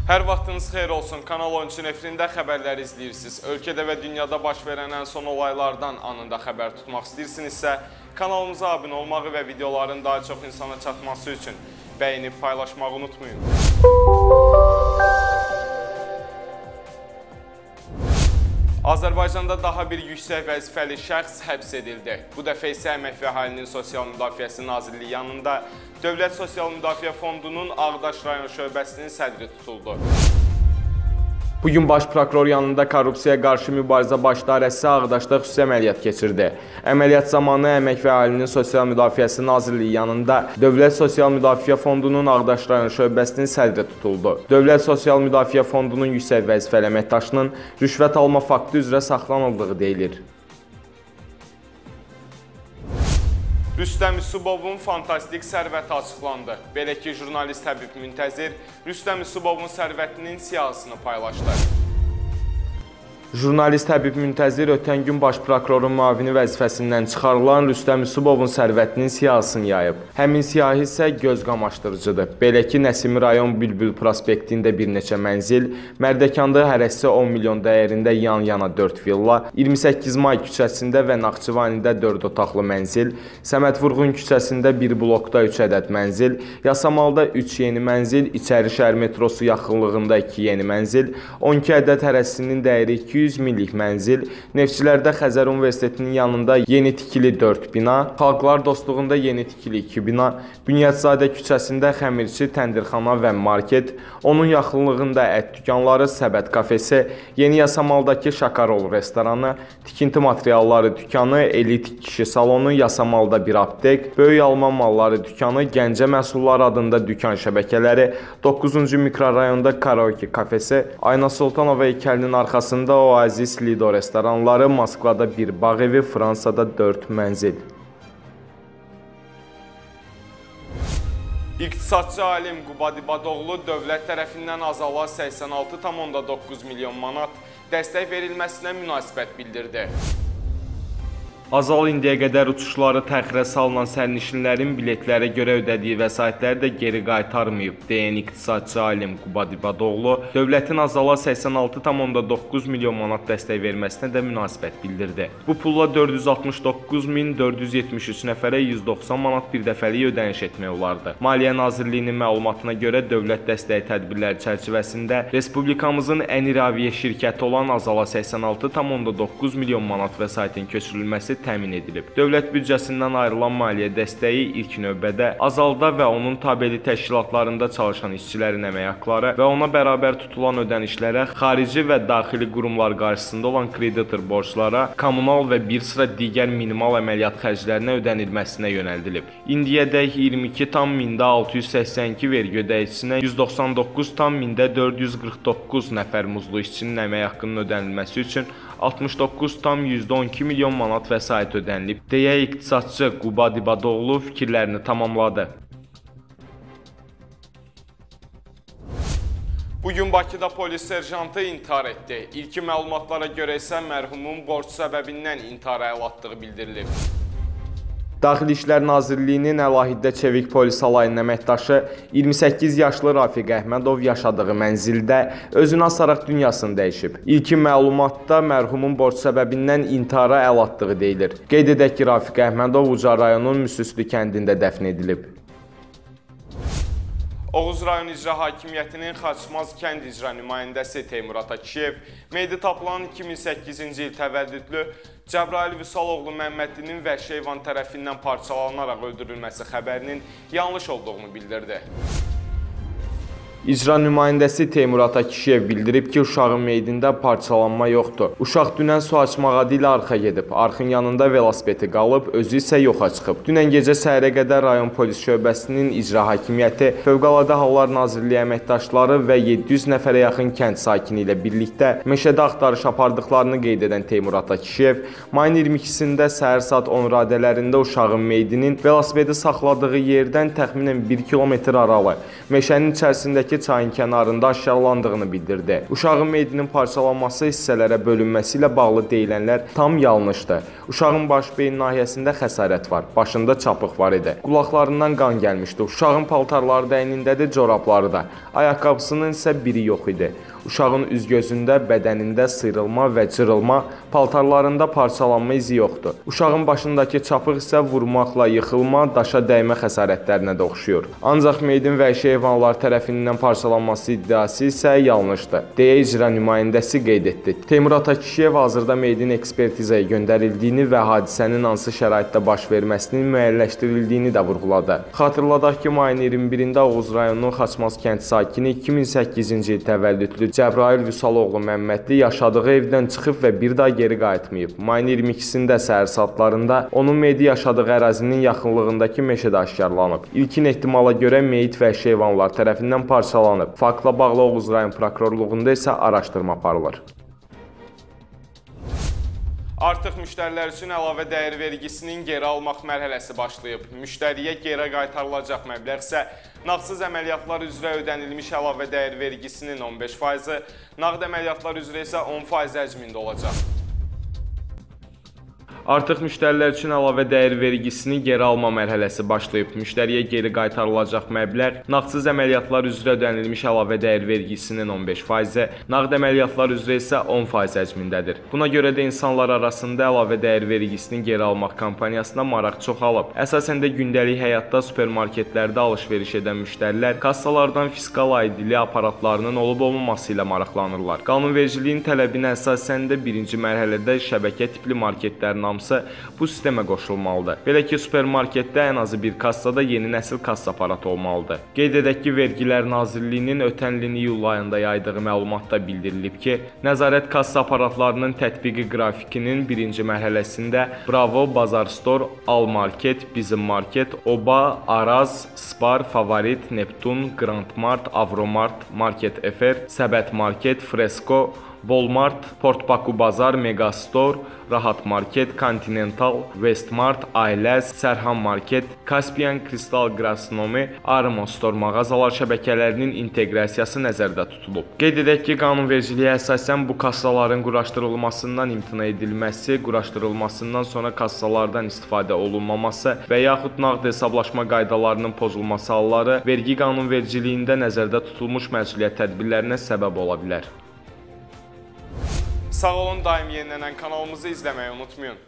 Hər vaxtınız xeyir olsun. Kanal 13 efirində xəbərləri izləyirsiniz. Ölkədə və dünyada baş verən ən son olaylardan anında xəbər tutmaq istəyirsinizsə, kanalımıza abunə olmağı və videoların daha çox insana çatması üçün bəyinib paylaşmağı unutmayın. Azərbaycanda daha bir yüksək vəzifəli şəxs həbs edildi. Bu dəfə isə Əmək və Əhalinin Sosial Müdafiəsi Nazirliyi yanında Dövlət Sosial Müdafiə Fondunun Ağdaş rayon şöbəsinin sədri tutuldu. Bugün Baş Prokuror yanında korrupsiyaya qarşı mübarizə baş idarəsi Ağdaşda xüsusi əməliyyat keçirdi. Əməliyyat zamanı Əmək və Əhalinin Sosial Müdafiəsi Nazirliyi yanında Dövlət Sosial Müdafiə Fondunun Ağdaş rayon şöbəsinin sədri tutuldu. Dövlət Sosial Müdafiə Fondunun yüksək vəzifəli əməkdaşının rüşvət alma faktı üzrə saxlanıldığı deyilir. Rüstəm Yusubovun fantastik sərvəti açıqlandı. Belə ki, jurnalist Həbib Müntəzir Rüstəm Yusubovun sərvətinin siyahısını paylaşdı. Jurnalist Həbib Müntəzir ötən gün Baş Prokurorun müavini vəzifəsindən çıxarılan Rüstəm Yusubovun sərvətinin siyahısını yayıb. Həmin siyahı isə göz qamaşdırıcıdır. Belə ki, Nəsimi rayon Bülbül prospektində bir neçə mənzil, Mərdəkanda hərəsi 10 milyon dəyərində yan-yana 4 villa, 28 May küçəsində və Naxçıvanidə 4 otaqlı mənzil, Səməd Vurğun küçəsində bir blokda 3 ədəd mənzil, Yasamalda 3 yeni mənzil, İçəri şəhər metrosu yaxınlığında 2 yeni mənzil, 12 ədəd hərəsinin dəyəri 200 millik mənzil, Neftçilərdə Xəzər Universitetinin yanında yeni tikili 4 bina, Xalqlar Dostluğunda yeni tikili 2 bina, Bünyadzadə küçəsində xəmirçi, təndirxana və market, onun yaxınlığında ət dükanları, Səbət kafesi, Yeni Yasamaldakı Şakarol restoranı, tikinti materialları dükanı, elit kişi salonu, Yasamalda bir aptek, Böyük Alman malları dükanı, Gəncə məhsullar adında dükan şəbəkələri, 9-cu mikrorayonda karaoke kafesi, Ayna Sultanova heykəlinin arxasında Oasis Lido restoranları, Moskvada bir bağ evi, Fransada 4 mənzil. İqtisadçı alim Qubad İbadoğlu dövlət tərəfindən azala 86,9 milyon manat dəstək verilməsinə münasibət bildirdi. Azal indiyə qədər uçuşları təxirə salınan sərnişinlərin biletlərə görə ödədiyi vəsaitləri də geri qaytarmayıb, deyən iqtisadçı alim Qubad İbadoğlu, dövlətin Azala 86,9 milyon manat dəstək verməsinə də münasibət bildirdi. Bu pulla 469.473 nəfərə 190 manat bir dəfəlik ödəniş etmək olardı. Maliyyə Nazirliyinin məlumatına görə dövlət dəstəyi tədbirləri çərçivəsində Respublikamızın ən iri aviyə şirkəti olan Azala 86,9 milyon manat vəsaitin köçürülməsi təmin edilib. Dövlət büdcəsindən ayrılan maliyyə dəstəyi ilk növbədə Azalda və onun tabeli təşkilatlarında çalışan işçilərin əmək haqqları və ona bərabər tutulan ödənişlərə, xarici və daxili qurumlar qarşısında olan kreditor borclara, kommunal və bir sıra digər minimal əməliyyat xərclərinə ödənilməsinə yönəldilib. İndiyədək 22,682 vergi ödəyicinə 199,449 nəfər muzlu işçinin əmək haqqının ödənilməsi üçün 69,12 milyon manat vəsait ödənilib, deyə iqtisadçı Qubad İbadoğlu fikirlərini tamamladı. Bugün Bakıda polis serjantı intihar etdi. İlkin məlumatlara görə isə mərhumun borc səbəbindən intihara əl atdığı bildirilib. Daxili İşlər Nazirliyinin Əlahiddə Çevik Polis alayının əməkdaşı 28 yaşlı Rafiq Əhmədov yaşadığı mənzildə özünü asaraq dünyasını dəyişib. İlkin məlumatda mərhumun borc səbəbindən intihara əl atdığı deyilir. Qeyd edək ki, Rafiq Əhmədov Ucar rayonunun Müsüslü kəndində dəfn edilib. Oğuz rayon İcra Hakimiyyətinin Xaçmaz kənd icra nümayəndəsi Teymur Atakişiyev meyidi tapılan 2008-ci il təvəllüdlü Cəbrayıl Vüsaloğlu Məmmədlinin vəhşi heyvan tərəfindən parçalanaraq öldürülməsi xəbərinin yanlış olduğunu bildirdi. İcra nümayəndəsi Teymur Atakişiyev bildirib ki, uşağın meyidində parçalanma yoxdur. Uşaq dünən su açmaq adı ilə arxa gedib. Arxın yanında velosipedi qalıb, özü isə yoxa çıxıb. Dünən gecə səhərə qədər rayon polis şöbəsinin icra hakimiyyəti, Fövqəladə Hallar Nazirliyi əməkdaşları və 700 nəfərə yaxın kənd sakini ilə birlikdə meşədə axtarış apardıqlarını qeyd edən Teymur Atakişiyev, mayın 22-sində səhər saat 10 radələrində uşağın meyidinin velosipedi saxladığı yerdən təxminən 1 kilometr aralı meşənin içərisindəki yaxınlıqdakı çayın kənarında aşkarlandığını bildirdi. Uşağın meyidinin parçalanması hissələrə bölünməsi ilə bağlı deyilənlər tam yanlışdır. Uşağın baş beyin nahiyəsində xəsarət var, başında çapıq var idi. Qulaqlarından qan gəlmişdi. Uşağın paltarları da əynindədir, corabları da. Ayaqqabısının isə biri yox idi. Uşağın üz-gözündə, bədənində sıyrılma və cırılma, paltarlarında parçalanma izi yoxdur. Uşağın başındakı çapıq isə vurmaqla yıxılma, daşa dəymə xəsarətlərinə də oxşuyur. Ancaq meyidin vəhşi heyvanlar tərəfindən parçalanması iddiası isə yanlışdır, deyə icra nümayəndəsi qeyd etdi. Teymur Atakişiyev hazırda meyidin ekspertizaya göndərildiyini və hadisənin hansı şəraitdə baş verməsinin müəyyənləşdirildiyini də vurğuladı. Xatırladaq ki, mayın 21-də Oğuz rayonunun Xaçmaz kənd sakini 2008-ci il təvəllüdlü Cəbrayıl Vüsaloğlu Məmmədli yaşadığı evdən çıxıb və bir daha geri qayıtmayıb. Mayın 22-sində səhər saatlarında onun meyidi yaşadığı ərazinin yaxınlığındakı meşədə aşkarlanıb. İlkin ehtimala görə meyit vəhşi heyvanlar tərəfindən parçalanıb. Faktla bağlı Oğuz rayon prokurorluğunda isə araşdırma aparılır. Artıq müştərilər üçün əlavə dəyər vergisinin geri almaq mərhələsi başlayıb. Müştəriyə geri qaytarılacaq məbləğ isə nağdsız əməliyyatlar üzrə ödənilmiş əlavə dəyər vergisinin 15%, nağd əməliyyatlar üzrə isə 10% həcmində olacaq. Artıq müştərilər üçün əlavə dəyər vergisini geri alma mərhələsi başlayıb. Müştəriyə geri qaytarılacaq məbləğ nağdsız əməliyyatlar üzrə ödənilmiş əlavə dəyər vergisinin 15%, nağd əməliyyatlar üzrə isə 10% həcmindədir. Buna görə də insanlar arasında əlavə dəyər vergisini geri almaq kampaniyasına maraq çoxalıb. Əsasən də gündəlik həyatda supermarketlərdə alış-veriş edən müştərilər kassalardan fiskal aidili aparatlarının olub-olmaması ilə maraqlanırlar. Qanunvericiliyin tələbinə əsasən də birinci mərhələdə şəbəkə tipli marketlərin bu sistemə qoşulmalıdır. Belə ki, supermarketdə ən azı bir kassada yeni nəsil kassa aparatı olmalıdır. Qeyd edək ki, Vergilər Nazirliyinin ötən ilin iyul ayında yaydığı məlumatda bildirilib ki, nəzarət kassa aparatlarının tətbiqi qrafikinin birinci mərhələsində Bravo, Bazar Store, Al Market, Bizim Market, Oba, Araz, Spar, Favorit, Neptun, Grand Mart, Avromart, Market Efer, Səbət Market, Fresco, Walmart, Portbaku Bazar, Megastore, Rahat Market, Continental, Westmart, Ailəz, Sərhan Market, Caspian, Kristal Grasnomi, Armo Store mağazalar şəbəkələrinin inteqrasiyası nəzərdə tutulub. Qeyd edək ki, qanunvericiliyə əsasən bu kassaların quraşdırılmasından imtina edilməsi, quraşdırılmasından sonra kassalardan istifadə olunmaması və yaxud nağd hesablaşma qaydalarının pozulması halları vergi qanunvericiliyində nəzərdə tutulmuş məsuliyyət tədbirlərinə səbəb ola bilər. Sağ olun, daim yenilənən kanalımızı izləməyi unutmayın.